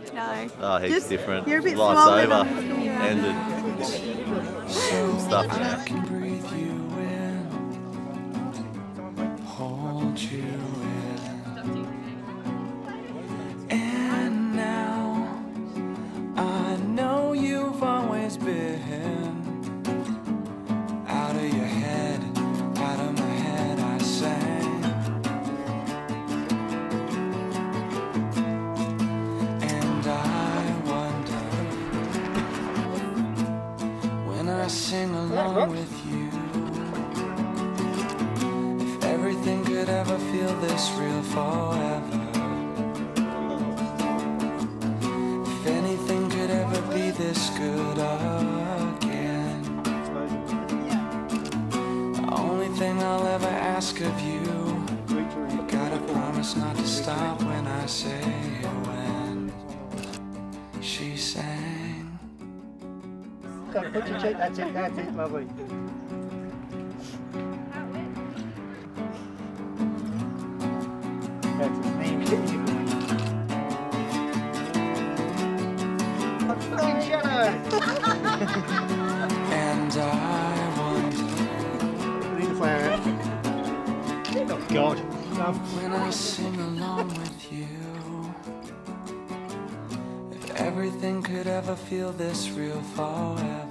No. Oh, he's Just, different. You're a bit Life's smaller over. than you are. Ended. Stuff now. Breathe you in, hold you in, and now I know you've always been out of your head, out of my head. I sang, and I wonder when I sing along with you. Everything could ever feel this real forever. If anything could ever be this good again. The only thing I'll ever ask of you, you gotta promise not to stop when I say when. She sang. Put your cheek, that's it, lovely. That's his name. Fucking shadow! And I wonder Need the flower out. Oh God. when I sing along with you, if everything could ever feel this real forever.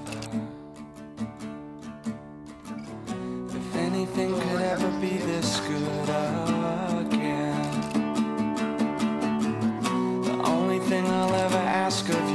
If anything could ever be this good again. The only thing I'll ever ask of